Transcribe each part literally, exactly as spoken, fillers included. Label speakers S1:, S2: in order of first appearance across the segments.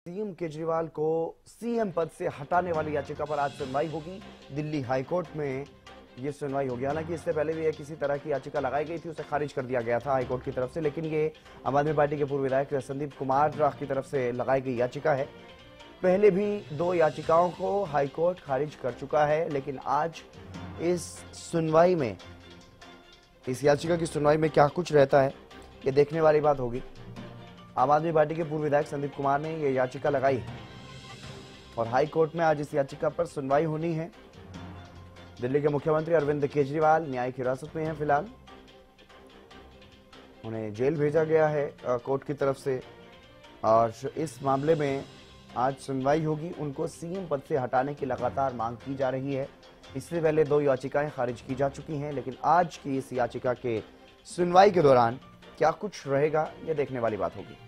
S1: CM Kejriwal को CM पद से हटाने वाली याचिका पर आज सुनवाई होगी। दिल्ली हाईकोर्ट में ये सुनवाई होगी। हालांकि इससे पहले भी किसी तरह की याचिका लगाई गई थी, उसे खारिज कर दिया गया था हाईकोर्ट की तरफ से, लेकिन ये आम आदमी पार्टी के पूर्व विधायक संदीप कुमार की तरफ से लगाई गई याचिका है। पहले भी दो याचिकाओं को हाईकोर्ट खारिज कर चुका है, लेकिन आज इस सुनवाई में, इस याचिका की सुनवाई में क्या कुछ रहता है, ये देखने वाली बात होगी। आम आदमी पार्टी के पूर्व विधायक संदीप कुमार ने यह याचिका लगाई और हाई कोर्ट में आज इस याचिका पर सुनवाई होनी है। दिल्ली के मुख्यमंत्री अरविंद केजरीवाल न्यायिक हिरासत में हैं फिलहाल। उन्हें जेल भेजा गया है कोर्ट की तरफ से और इस मामले में आज सुनवाई होगी। उनको सीएम पद से हटाने की लगातार मांग की जा रही है। इससे पहले दो याचिकाएं खारिज की जा चुकी हैं, लेकिन आज की इस याचिका के सुनवाई के दौरान क्या कुछ रहेगा, यह देखने वाली बात होगी।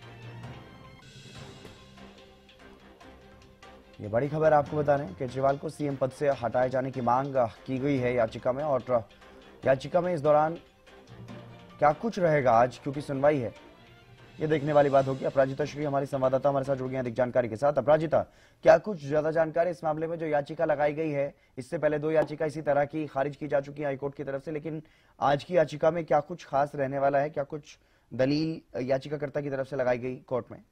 S1: ये बड़ी खबर आपको बता रहे हैं, केजरीवाल को सीएम पद से हटाए जाने की मांग की गई है याचिका में, और याचिका में इस दौरान क्या कुछ रहेगा आज, क्योंकि सुनवाई है, ये देखने वाली बात होगी। अपराजिता श्री हमारी संवाददाता हमारे साथ जुड़ गए हैं अधिक जानकारी के साथ। अपराजिता, क्या कुछ ज्यादा जानकारी इस मामले में जो याचिका लगाई गई है? इससे पहले दो याचिका इसी तरह की खारिज की जा चुकी है हाईकोर्ट की तरफ से, लेकिन आज की याचिका में क्या कुछ खास रहने वाला है? क्या कुछ दलील याचिकाकर्ता की तरफ से लगाई गई कोर्ट में?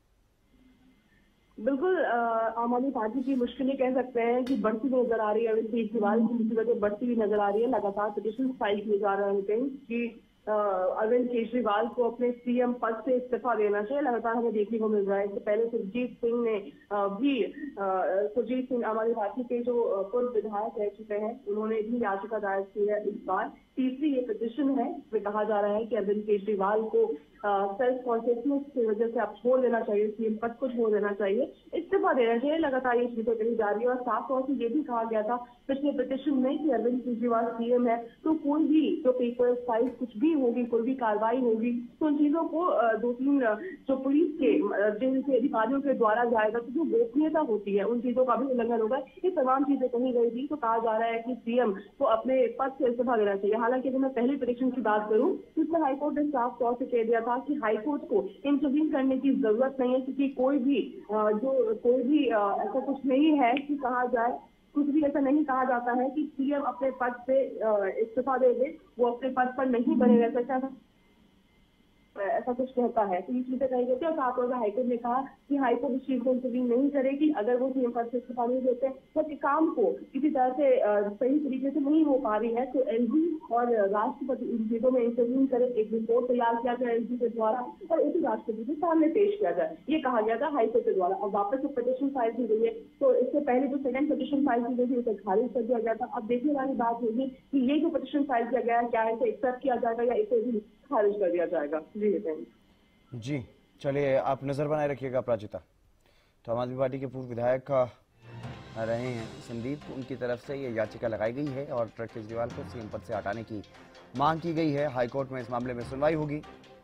S2: बिल्कुल, आम आदमी पार्टी की मुश्किलें कह सकते हैं कि बढ़ती हुई नजर आ रही है। अरविंद केजरीवाल की मुसीबतें बढ़ती हुई नजर आ रही है। लगातार पिटीशन फाइल किए जा रहे हैं कि अरविंद केजरीवाल को अपने सीएम पद से इस्तीफा देना चाहिए। लगातार हमें देखने को मिल रहा है। इससे पहले सुरजीत सिंह ने भी सुरजीत सिंह आम आदमी पार्टी के जो पूर्व विधायक रह चुके हैं, उन्होंने भी याचिका दायर की है। इस बार तीसरी ये पिटीशन है जिसमें कहा जा रहा है कि अरविंद केजरीवाल को सेल्फ कॉन्शियसनेस की वजह से अब छोड़ देना चाहिए, सीएम पद को छोड़ देना चाहिए, इस्तीफा देना चाहिए। लगातार ये चीजें कही जा रही है और साफ तौर से ये भी कहा गया था पिछले पिटीशन में कि अरविंद केजरीवाल सीएम है तो कोई भी जो पेपर फाइल कुछ भी होगी, कोई भी कार्रवाई होगी, तो उन चीजों को दो तीन जो पुलिस के जेल के अधिकारियों के द्वारा जाएगा, तो जो गोपनीयता होती है उन चीजों का भी उल्लंघन होगा। ये तमाम चीजें कही गई थी। तो कहा जा रहा है कि सीएम को अपने पद से इस्तीफा देना चाहिए। हालांकि अगर मैं पहली पिटीशन की बात करूं तो इसमें हाईकोर्ट ने साफ तौर से कह दिया था कि हाईकोर्ट को इंटरवीन करने की जरूरत नहीं है, क्योंकि कोई भी जो कोई भी ऐसा कुछ नहीं है कि कहा जाए, कुछ भी ऐसा नहीं कहा जाता है कि सीएम अपने पद से इस्तीफा दे दे, वो अपने पद पर नहीं बने रह सकता, ऐसा कुछ कहता है। तो ये चीजें कही गई थी और साथ तौर पर हाईकोर्ट ने कहा कि हाईकोर्ट इस चीज को इंटरवीन नहीं करेगी अगर वो सीएम पद से इस्तीफा नहीं देते तो काम को किसी तरह से सही तरीके से नहीं हो पा रही है, तो एलजी और राष्ट्रपति इन चीजों में इंटरवीन करे, एक रिपोर्ट तैयार किया जाए एलजी के द्वारा और उसे राष्ट्रपति के सामने पेश किया जाए, ये कहा गया था हाईकोर्ट के द्वारा। अब वापस से पिटीशन फाइल की गई है, तो इससे पहले जो सेकंड पिटीशन फाइल की गई थी उसे खारिज कर दिया गया था। अब देखने वाली बात होगी कि ये जो पिटीशन फाइल किया गया है, क्या इसे एक्सेप्ट किया जाएगा या इसे भी खारिज कर दिया जाएगा। जी
S1: जी, चलिए आप नजर बनाए रखिएगा अपराजिता। तो आम आदमी पार्टी के पूर्व विधायक रहे हैं संदीप, उनकी तरफ से ये याचिका लगाई गई है और केजरीवाल को सीएम पद से हटाने की मांग की गई है। हाईकोर्ट में इस मामले में सुनवाई होगी।